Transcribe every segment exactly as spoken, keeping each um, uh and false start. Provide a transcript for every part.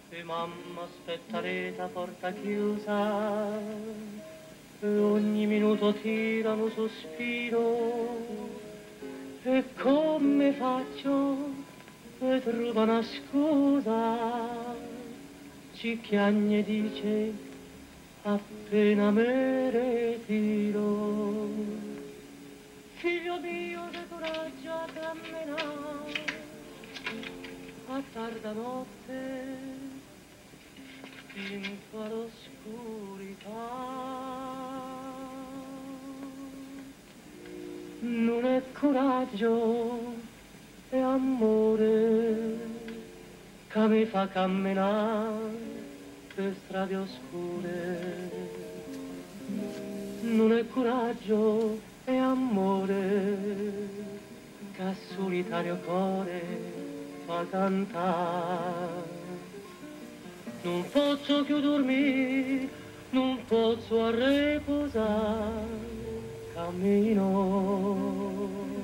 E mamma aspetta l'eta porta chiusa, e ogni minuto tira un sospiro, e come faccio per trovare una scusa? Ci chiagne dice appena me ritiro. Figlio mio, che coraggio a camminare a tarda notte dentro all'oscurità. Non è coraggio, è amore che mi fa camminare per strade oscure. Non è coraggio, è amore che a solitario cuore fa cantare. Non posso più dormire, non posso riposare, cammino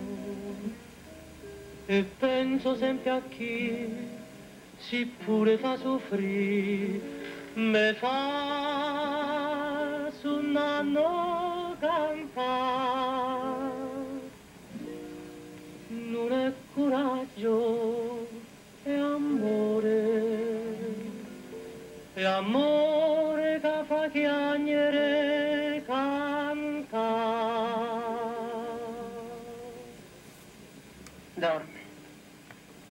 e penso sempre a chi si pure fa soffrire, me fa suonando campare. Non è coraggio, è amore, è amore che fa chiagnere